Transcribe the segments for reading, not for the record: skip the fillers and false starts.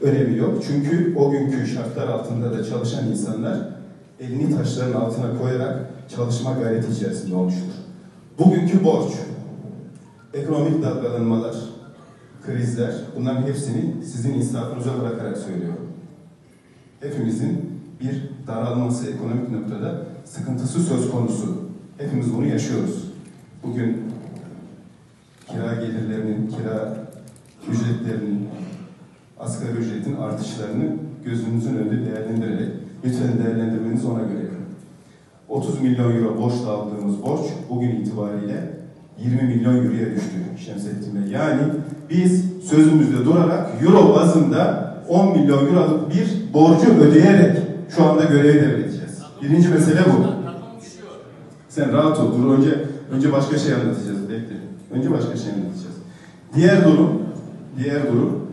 önemi yok. Çünkü o günkü şartlar altında da çalışan insanlar elini taşların altına koyarak çalışma gayreti içerisinde olmuştur. Bugünkü borç, ekonomik dalgalanmalar, krizler, bunların hepsini sizin insafınıza bırakarak söylüyorum. Hepimizin bir daralması ekonomik noktada sıkıntısı söz konusu. Hepimiz bunu yaşıyoruz. Bugün kira gelirlerinin, kira ücretlerinin, asgari ücretin artışlarını gözünüzün önünde değerlendirerek, lütfen değerlendirmeniz ona göre yapın. 30 milyon euro borçla aldığımız borç bugün itibariyle 20 milyon euroya düştü Şemsettin Bey. Yani biz sözümüzde durarak euro bazında 10 milyon euroluk bir borcu ödeyerek şu anda görevi devredeceğiz. Birinci mesele bu. Sen rahat ol. Dur önce başka şey anlatacağız. Bekle. Önce başka şey anlatacağız. Diğer durum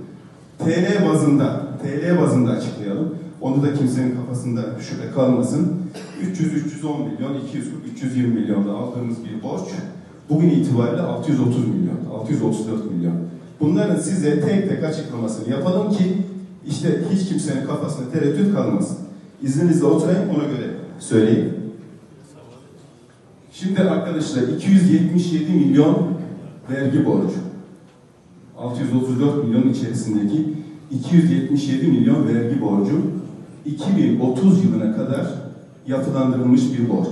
TL bazında açıklayalım. Onu da kimsenin kafasında şüphe kalmasın. 310 milyon, 320 milyonda aldığımız bir borç bugün itibariyle 630 milyon, 634 milyon. Bunların size tek tek açıklamasını yapalım ki işte hiç kimsenin kafasında tereddüt kalmasın. İzninizle oturayım, ona göre söyleyeyim. Şimdi arkadaşlar 277 milyon vergi borcu. 634 milyon içerisindeki 277 milyon vergi borcu 2030 yılına kadar yapılandırılmış bir borç.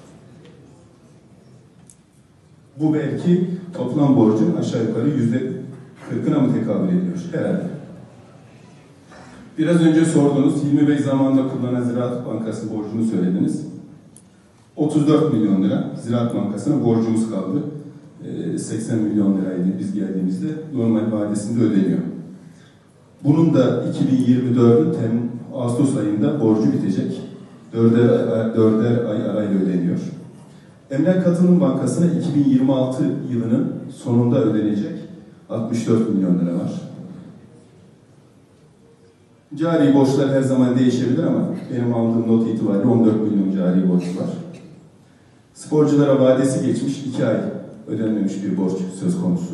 Bu belki toplam borcun aşağı yukarı %40'ına mı tekabül ediyor? Herhalde. Biraz önce sordunuz, Hilmi Bey zamanında kullanan Ziraat Bankası borcunu söylediniz. 34 milyon lira Ziraat Bankası'na borcumuz kaldı. 80 milyon liraydı biz geldiğimizde, normal vadesinde ödeniyor. Bunun da 2024'ün Ağustos ayında borcu bitecek. 4'er ay arayla ödeniyor. Emlak Katılım Bankası'na 2026 yılının sonunda ödenecek 64 milyon lira var. Cari borçlar her zaman değişebilir ama benim aldığım not itibariyle 14 milyon cari borç var. Sporculara vadesi geçmiş 2 ay ödenmemiş bir borç söz konusu.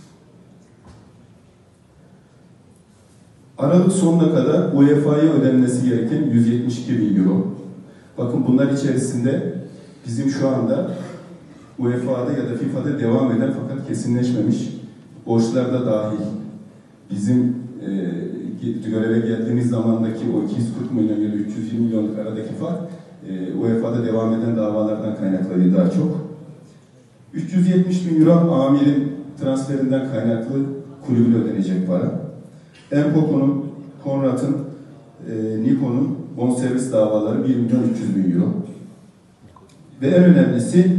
Aralık sonuna kadar UEFA'ya ödenmesi gereken 172 bin euro. Bakın bunlar içerisinde bizim şu anda UEFA'da ya da FIFA'da devam eden fakat kesinleşmemiş borçlar da dahil. Bizim göreve geldiğimiz zamandaki o 240 milyon ya da 320 milyonluk aradaki fark UEFA'da devam eden davalardan kaynaklanıyor daha çok. 370 bin euro amirin transferinden kaynaklı kulübüne ödenecek para. Empoko'nun, Konrad'ın, Nikon'un bonservis davaları 1 milyon 300 bin euro. Ve en önemlisi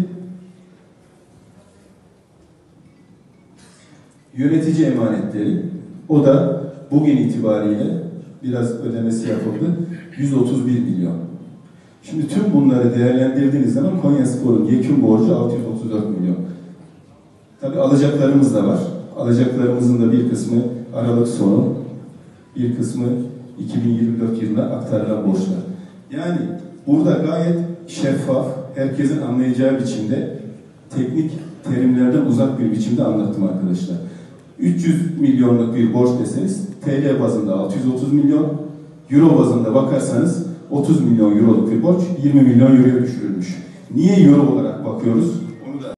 yönetici emanetleri. O da bugün itibariyle biraz ödemesi yapıldı. 131 milyon. Şimdi tüm bunları değerlendirdiğiniz zaman Konyaspor'un yekün borcu 634 milyon. Tabii alacaklarımız da var. Alacaklarımızın da bir kısmı Aralık sonu, bir kısmı 2024 yılına aktarılan borçlar. Yani burada gayet şeffaf, herkesin anlayacağı biçimde, teknik terimlerden uzak bir biçimde anlattım arkadaşlar. 300 milyonluk bir borç deseniz TL bazında 630 milyon, Euro bazında bakarsanız 30 milyon euroluk bir borç 20 milyon euroya düşürülmüş. Niye euro olarak bakıyoruz?